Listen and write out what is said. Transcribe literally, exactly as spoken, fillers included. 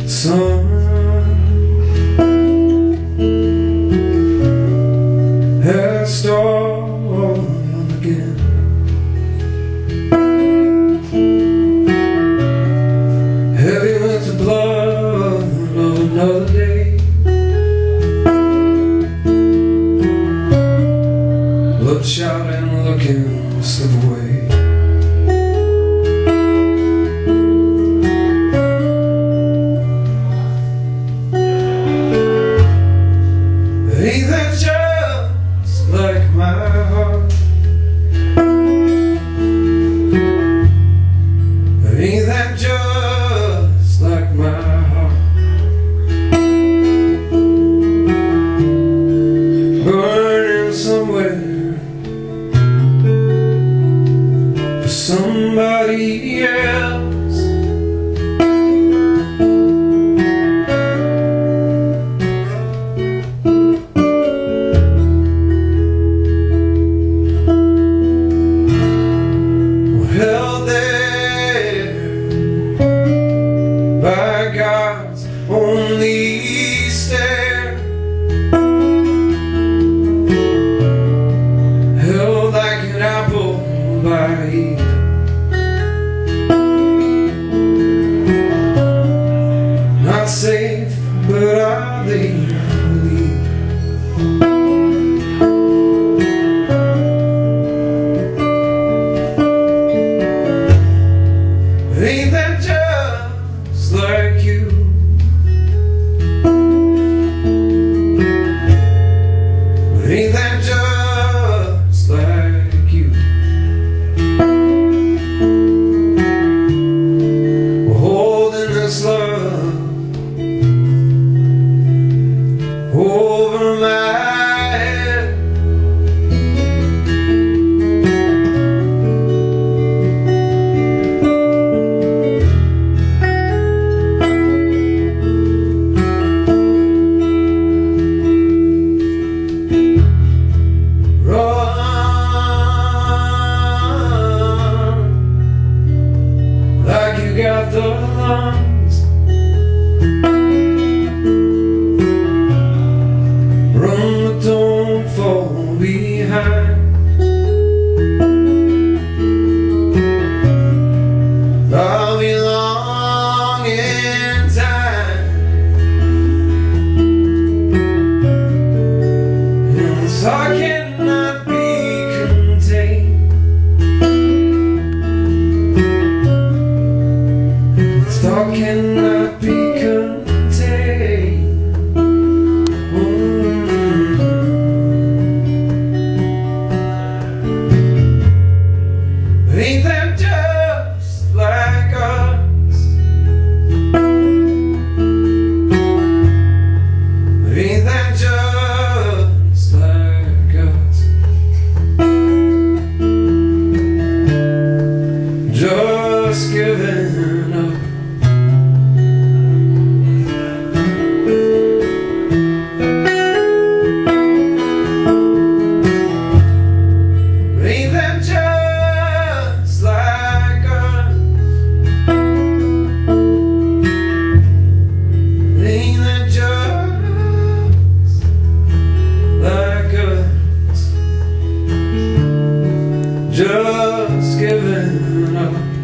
sun has stormed again. Heavy with the blood of another day, bloodshot and looking to slip away. Ain't that just like my heart? Ain't that just like my heart? Burning somewhere for somebody else. Held there by God's only stare, held like an apple by Eve, not safe, but I believe. Ain't that just like you? Ain't that just like you? We're holding this love over my head. Like you got the lungs, run but don't fall behind. I'll be long in time, and this heart cannot be contained. Thought cannot be contained. Mm-hmm. Ain't that just like us? Ain't that just like us? Just giving up. Ain't that just like us? Ain't that just like us? Just giving up.